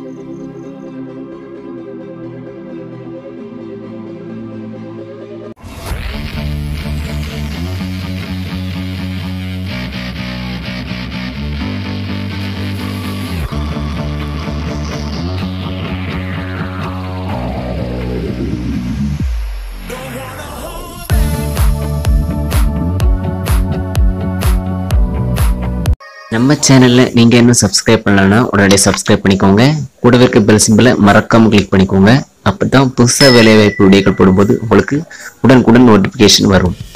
நம்ம சேனல்ல நீங்க இன்னும் சப்ஸ்கிரைப் பண்ணலனா உடனே சப்ஸ்கிரைப் பண்ணிக்கோங்க. கூடவே இருக்க பெல் சிம்பலை மறக்காம கிளிக் பண்ணிக்கோங்க. அப்பதான் புதுசா வேலைவாய்ப்பு வீடியோக்கள் போடும்போது உங்களுக்கு உடனுக்குடன் நோட்டிபிகேஷன் வரும்.